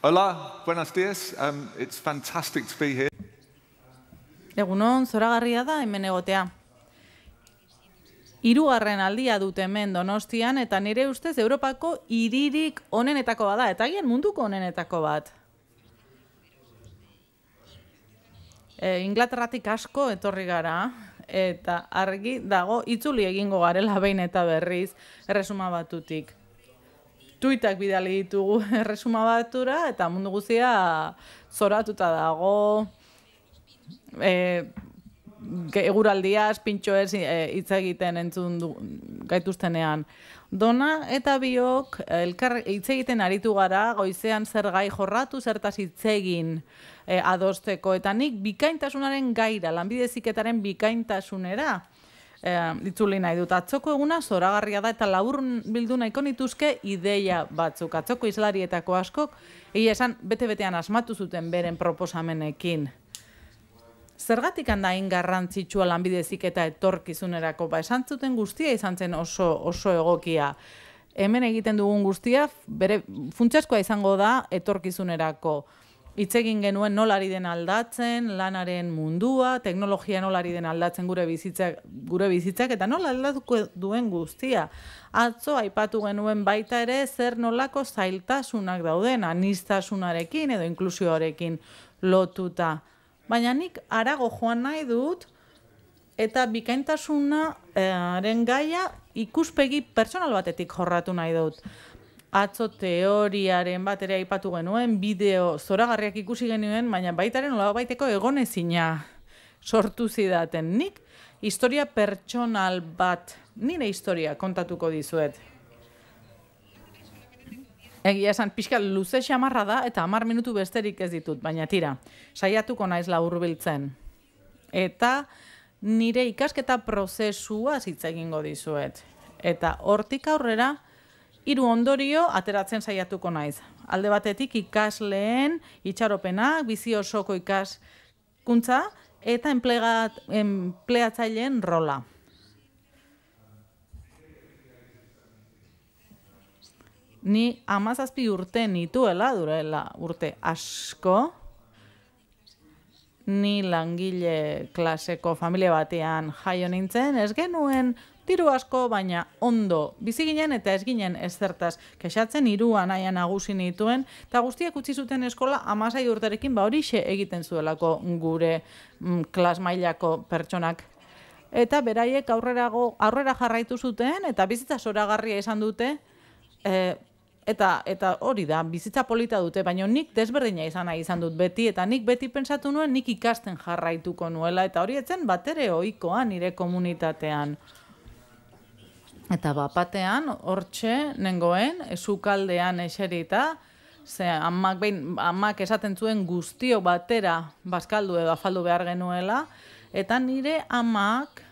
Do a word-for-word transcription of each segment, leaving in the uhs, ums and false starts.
Hola, buenos días. Um, it's fantastic to be here. Egunon, zoragarria da hemen egotea. Hirugarren aldia dut hemen Donostian eta nire ustez Europako hiririk onenetako bada, eta agian munduko onenetako bat. E, Inglaterratik asko etorri gara, eta argi dago itzuli egingo garela behin eta berriz erresuma batutik. Tuitak bidali ditugu erresuma batura, eta mundu guztia zoratuta dago, e, eguraldiaz, pintxoez hitz egiten entzun du, gaituztenean. Dona eta biok elkar hitz egiten aritu gara, goizean zer gai jorratu, zertaz hitz egin e, adosteko, eta nik bikaintasunaren gaira, lanbide heziketaren bikaintasunera e, itzuli nahi dut. Atzoko eguna zoragarria da eta labur bildu nahiko nituzke ideia batzuk. Atzoko islarietako askok, egia esan bete-betean asmatu zuten beren proposamenekin. Zergatik handain garrantzitsua lanbide heziketa etorkizunerako, ba, esan zuten guztia izan zen oso, oso egokia. Hemen egiten dugun guztia, bere funtsezkoa izango da etorkizunerako. Hitz egin genuen nolari den aldatzen, lanaren mundua, teknologia nolari den aldatzen gure bizitzak, gure bizitzak eta nola aldatuko duen guztia. Atzo aipatu genuen baita ere zer nolako zailtasunak dauden aniztasunarekin edo inklusioarekin lotuta. Baina nik harago joan nahi dut eta bikaintasunaren gaia ikuspegi pertsonal batetik jorratu nahi dut. Atzo teoriaren bat ere aipatu genuen, bideo zoragarriak ikusi genuen, baina baitaren nolabaiteko egonezina sortu zidaten. Nik historia pertsonal bat, nire historia kontatuko dizuet. Egia esan, pixka luze xamarra da eta hamar minutu besterik ez ditut, baina tira, saiatuko naiz laburbiltzen. Eta nire ikasketa prozesua hitz egingo dizuet. Eta hortik aurrera, hiru ondorio ateratzen saiatuko naiz. Alde batetik ikasleen itxaropenak, bizi osoko ikaskuntza eta enpleatzaileen rola. Ni hamazazpi urte nituela, durela urte asko, ni langile klaseko familia batean jaio nintzen, ez genuen diru asko, baina ondo bizi ginen eta ez ginen ezertaz kexatzen, hiruan naia nagusi nituen, eta guztiak utzi zuten eskola hamasei urterekin, ba horixe egiten zuelako gure mm, klas mailako pertsonak. Eta beraiek aurrerago, aurrera jarraitu zuten, eta bizitza zoragarria izan dute, e, Eta, eta hori da, bizitza polita dute, baina nik desberdina izan nahi izan dut beti, eta nik beti pentsatu nuen nik ikasten jarraituko nuela, eta hori etzen batere ohikoa nire komunitatean. Eta bapatean, hortxe, nengoen, sukaldean eserita, ze amak, behin, amak esaten zuen guztio batera bazkaldu edo afaldu behar genuela, eta nire amak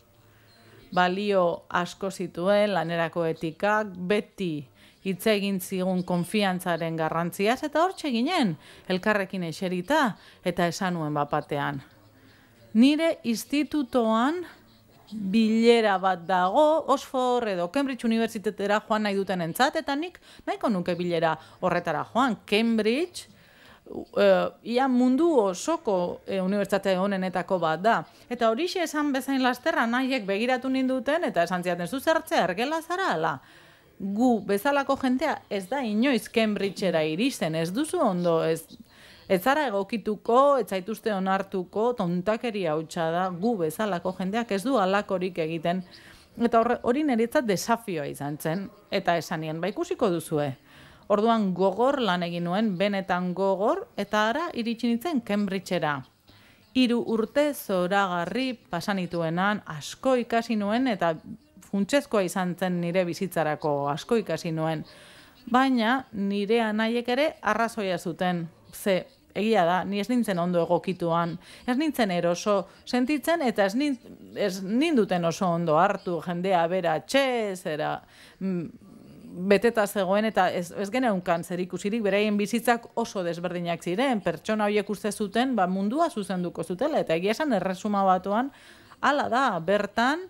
balio asko zituen, lanerako etikak, beti hitz egin zigun konfiantzaren garrantziaz, eta hortxe ginen, elkarrekin eserita, eta esan nuen bapatean. Nire institutoan bilera bat dago, Oxford edo Cambridge Unibertsitatera joan nahi duten entzat, eta nik nahiko nuke bilera horretara joan. Cambridge, uh, ia mundu osoko uh, unibertsitate honenetako bat da. Eta horixe esan bezain lasterra nahiek begiratu ninduten, eta esan ziaten zu zertzea ergela zara, ala. Gu bezalako jentea ez da inoiz Cambridgera iristen, ez duzu ondo, ez, ez zara egokituko, ez zaituzte onartuko, tontakeria hutsa da, gu bezalako jenteak ez du halakorik egiten. Eta hori niretzat desafioa izan zen, eta esanien, ba ikusiko duzue. Orduan gogor lan egin nuen, benetan gogor, eta ara iritsi nintzen Cambridgera. Hiru urte zoragarri pasanituenan, asko ikasi nuen, eta funtsezkoa izan zen nire bizitzarako asko ikasi nuen, baina nire anaiek ere arrazoia zuten, ze egia da, ni ez nintzen ondo egokituan, ez nintzen eroso sentitzen eta ez, nin, ez ninduten oso ondo hartu jendea bera txez, era beteta zegoen eta ez, ez geneunkan zer ikusirik, beraien bizitzak oso desberdinak ziren, pertsona horiek uste zuten, ba, mundua zuzenduko zutela, eta egia esan erresuma batuan, hala da, bertan,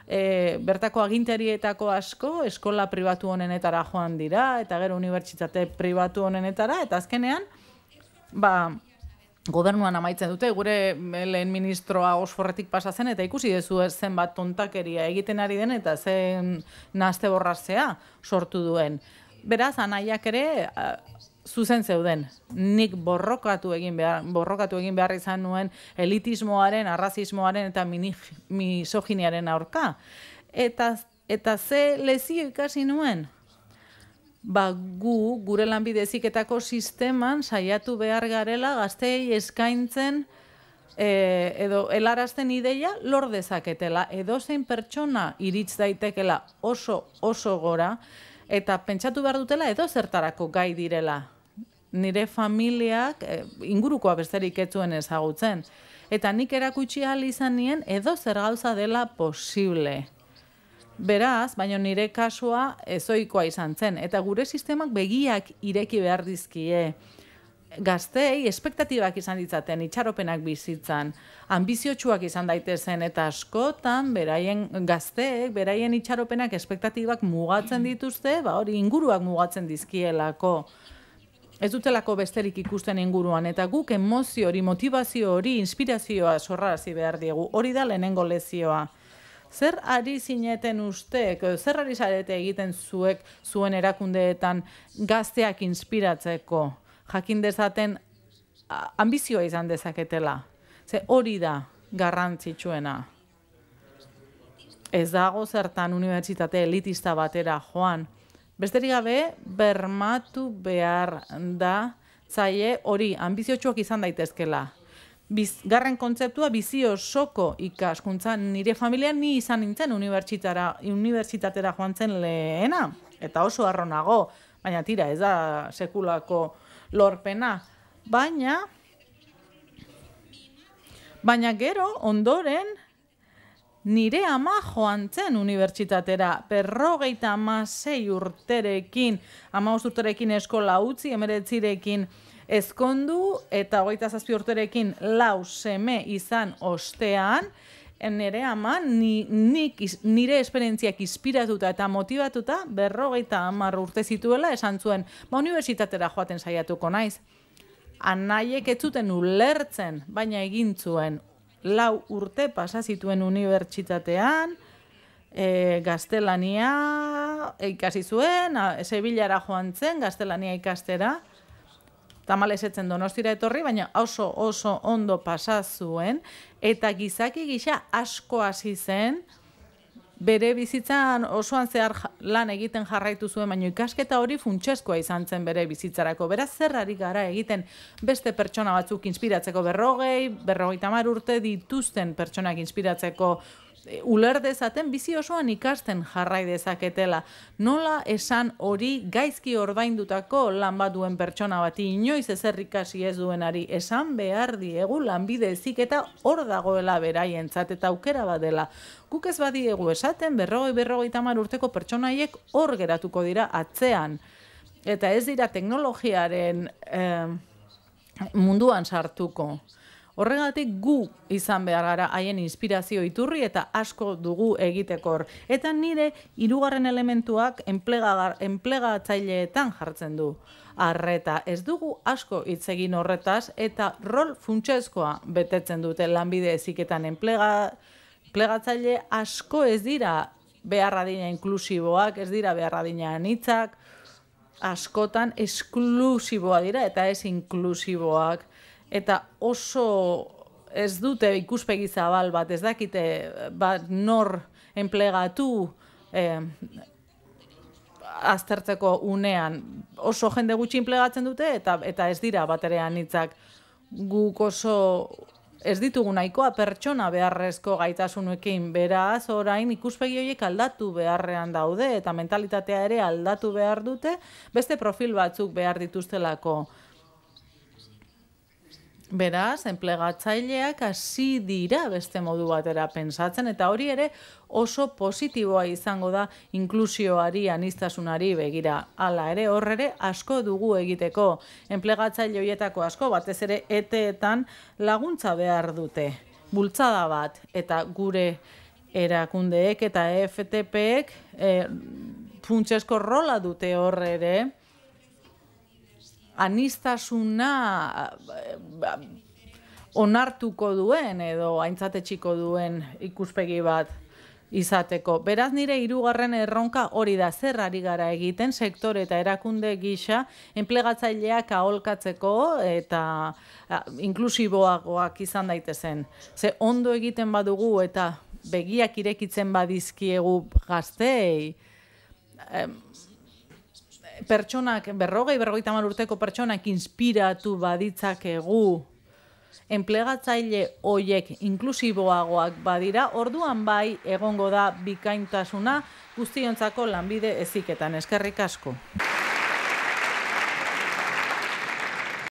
e, bertako agintarietako asko eskola pribatu honenetara joan dira, eta gero unibertsitate pribatu honenetara, eta azkenean, ba, gobernuan amaitzen dute, gure lehen ministroa Oxforretik pasa zen, eta ikusi dezu ez zenbat tontakeria egiten ari den, eta zen nahazte borrazea sortu duen. Beraz, anaiak ere zuzen zeuden. Nik borrokatu egin behar, borrokatu egin behar izan nuen elitismoaren, arrazismoaren eta misoginiaren aurka. Eta, eta ze lezio ikasi nuen? Ba, gu, gure lanbide heziketako sisteman saiatu behar garela gazteei eskaintzen e, edo helarazten ideia lor dezaketela. Edozein pertsona iritz daitekela oso oso gora eta pentsatu behar dutela edo zertarako gai direla. Nire familiak e, ingurukoa besterik ez zuen ezagutzen. Eta nik erakutsi ahal izan nien edo zer gauza dela posible. Beraz, baina nire kasua ezoikoa izan zen, eta gure sistemak begiak ireki behar dizkie. Gazteei espektatibak izan ditzaten, itxaropenak bizitzan, anbiziotsuak izan daitezen, eta askotan beraien gazteek, beraien itxaropenak, espektatibak mugatzen dituzte, ba hori inguruak mugatzen dizkielako. Ez dutelako besterik ikusten inguruan, eta guk emozio hori, motivazio hori, inspirazioa sorrarazi behar diegu, hori da lehenengo lezioa. Zer ari zineten ustek, zer ari zarete egiten zuek zuen erakundeetan gazteak inspiratzeko, jakin dezaten ambizioa izan dezaketela. Ze hori da garrantzitsuena. Ez dago zertan unibertsitate elitista batera joan. Besterik gabe, bermatu behar da zaie hori ambiziotsuak izan daitezkela. Bizgarren kontzeptua bizi osoko ikaskuntza. Nire familian ni izan nintzen unibertsitatera joan zen lehena, eta oso harro nago, baina tira, ez da sekulako lorpena. Baina, baina gero, ondoren, nire ama joan zen unibertsitatera, berrogeita hamasei urterekin, hamabost urterekin eskola utzi, hemeretzirekin ezkondu eta hogeita zazpi urterekin lau seme izan ostean, nire ama ni, nik, nire esperientziak inspiratuta eta motivatuta berrogeita hamar urte zituela esan zuen, ba unibertsitatera joaten saiatuko naiz. Anaiek ez zuten ulertzen, baina egin zuen lau urte pasa zituen unibertsitatean, e, gaztelania ikasi zuen, Sevillara joan zen gaztelania ikastera, tamalez etzen Donostira etorri, baina oso oso ondo pasa zuen, eta gizaki gisa asko hasi zen, bere bizitzan osoan zehar lan egiten jarraitu zuen, baina ikasketa hori funtsezkoa izan zen bere bizitzarako. Beraz, zer ari gara egiten beste pertsona batzuk inspiratzeko berrogei, berrogeita hamar urte dituzten pertsonak inspiratzeko, uler dezaten bizi osoan ikasten jarrai dezaketela. Nola esan hori gaizki ordaindutako lan bat duen pertsona bati inoiz ezer ikasi ez duenari esan behar diegu lanbide heziketa hor dagoela beraientzat eta aukera bat dela. Guk ez badiegu esaten berrogei berrogeita hamar urteko pertsonaiek hor geratuko dira atzean. Eta ez dira teknologiaren eh, munduan sartuko. Horregatik gu izan behar gara haien inspirazio iturri eta asko dugu egitekor. Eta nire hirugarren elementuak enplegatzaileetan jartzen du. Arreta, ez dugu asko hitz egin horretaz eta rol funtsezkoa betetzen dute lanbide heziketan. Enplegatzaile asko ez dira behar adina inklusiboak, ez dira behar adina anitzak, askotan esklusiboa dira eta ez inklusiboak. Eta oso ez dute ikuspegi zabal bat, ez dakite bat nor enplegatu eh, aztertzeko unean. Oso jende gutxi enplegatzen dute eta, eta ez dira batere anitzak. Guk oso ez ditugu nahikoa pertsona beharrezko gaitasunekin, beraz orain ikuspegi horiek aldatu beharrean daude eta mentalitatea ere aldatu behar dute, beste profil batzuk behar dituztelako. Beraz, enplegatzaileak hasi dira beste modu batera pentsatzen, eta hori ere oso positiboa izango da inklusioari, aniztasunari begira. Hala ere, hor ere asko dugu egiteko. Enplegatzaile horietako asko, batez ere eteetan laguntza behar dute. Bultzada bat, eta gure erakundeek eta E F T P-ek e, funtsezko rola dute hor ere, anistasuna onartuko duen edo aintzatetxiko duen ikuspegi bat izateko. Beraz, nire hirugarren erronka hori da, zer ari gara egiten sektore eta erakunde gisa enplegatzaileak aholkatzeko eta inklusiboagoak izan daitezen. Ze ondo egiten badugu eta begiak irekitzen badizkiegu gazteei, pertsonak, berrogei, berrogeita hamar urteko pertsonak inspiratu baditzakegu enplegatzaile hoiek inklusiboagoak badira, orduan bai egongo da bikaintasuna guztiontzako lanbide heziketan. Eskerrik asko.